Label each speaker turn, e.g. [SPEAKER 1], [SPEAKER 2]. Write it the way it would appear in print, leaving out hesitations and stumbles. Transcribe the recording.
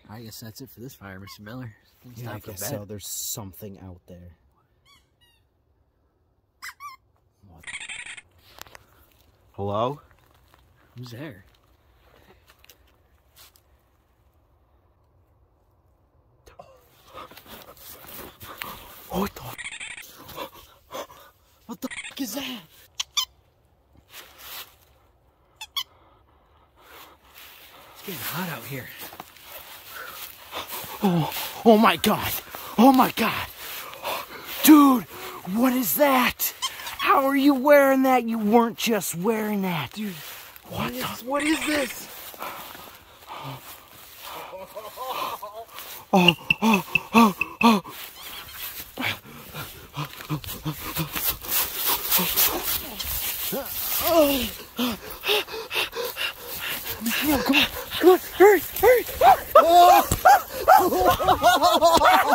[SPEAKER 1] I guess that's it for this fire, Mr. Miller.
[SPEAKER 2] Yeah, I guess so. There's something out there. What? Hello?
[SPEAKER 1] Who's there?
[SPEAKER 2] What the? What the fuck is that?
[SPEAKER 1] It's getting hot out here.
[SPEAKER 2] Oh my god! Oh my god! Dude, what is that? How are you wearing that? You weren't just wearing that.
[SPEAKER 1] Dude,
[SPEAKER 2] what
[SPEAKER 1] is this?
[SPEAKER 2] Come on, hurry, hurry!